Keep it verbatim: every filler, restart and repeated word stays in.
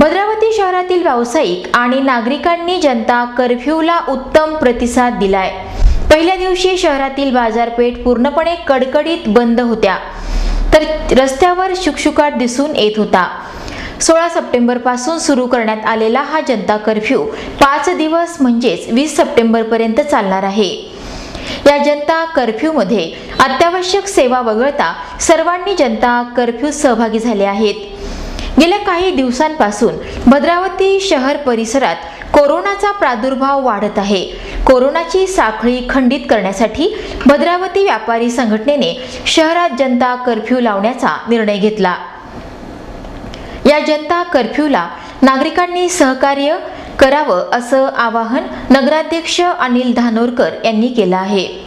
भद्रावती शहरातील व्यावसायिक आणि नागरिकांनी जनता कर्फ्यूला उत्तम प्रतिसाद दिलाय। पहिल्या दिवशी शहरातील बाजारपेठ पूर्णपणे कडकडीत बंद होत्या, तर रस्त्यावर शुकशुकाट दिसून येत होता। सोळा सप्टेंबर पासून सुरू करण्यात आलेला हा जनता कर्फ्यू पाच दिवस म्हणजेच वीस सप्टेंबर पर्यंत चालणार आहे। या जनता कर्फ्यू मध्ये अत्यावश्यक सेवा वगळता सर्वांनी जनता कर्फ्यू सहभागी झाले आहेत। गेल्या काही दिवसांपासून भद्रावती शहर परिसरात कोरोनाचा प्रादुर्भाव वाढत आहे। कोरोनाची साखळी खंडित करण्यासाठी भद्रावती व्यापारी संघटनेने शहरात जनता कर्फ्यू लावण्याचा निर्णय घेतला। या जनता कर्फ्यूला नागरिकांनी सहकार्य करावं असं आवाहन नगराध्यक्ष अनिल धानोरकर यांनी केलं आहे।